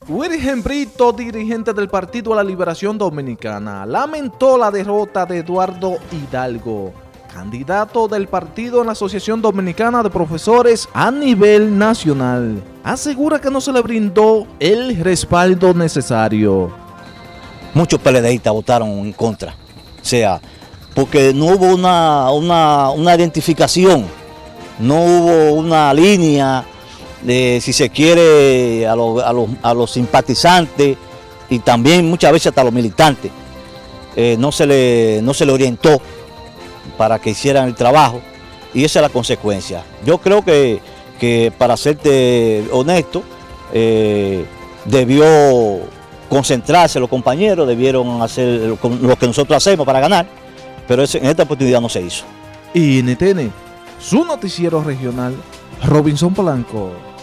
Wilgen Brito, dirigente del Partido de la Liberación Dominicana, lamentó la derrota de Eduardo Hidalgo, candidato del partido en la Asociación Dominicana de Profesores a nivel nacional. Asegura que no se le brindó el respaldo necesario. Muchos PLDistas votaron en contra, o sea, porque no hubo una identificación, no hubo una línea de, si se quiere, a los simpatizantes y también muchas veces hasta a los militantes. No se le orientó para que hicieran el trabajo y esa es la consecuencia. Yo creo que para serte honesto, debió concentrarse los compañeros, debieron hacer lo que nosotros hacemos para ganar, pero en esta oportunidad no se hizo. NTN, su noticiero regional, Robinson Polanco.